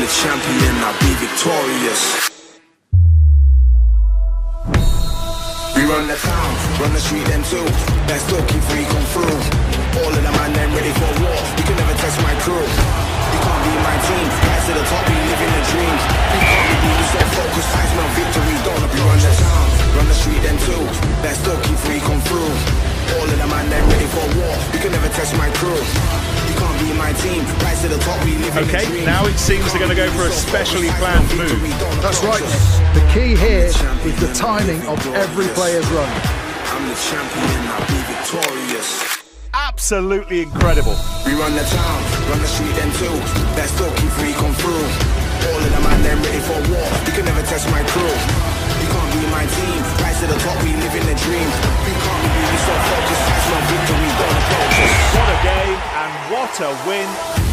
the champion, I'll be victorious. We run the town, run the street them too. Let's still keep free come through. All of them and them ready for war. You can never test my crew. You can't be my team. Rise to the top, we live in a dream. We can't be beat, so focus, signs no victory. Don't we run the town, run the street them too. Let's still keep free come through. All of them and them ready for war. You can never test my crew. You can't be my team. Rise to the top, we live in a dream. Okay, now it seems they're going to go for a specially planned move. That's right. The key here is the timing of every player's run. I'm the champion, I'll be victorious. Absolutely incredible. We run the town, run the street them too. Let's still keep free come through. All of them and them ready for war. You can never test my crew. You can't be my team. Rise to the top, we live in a dream. We can't be so focused, that's no victory, don't approach us. What a game and what a win.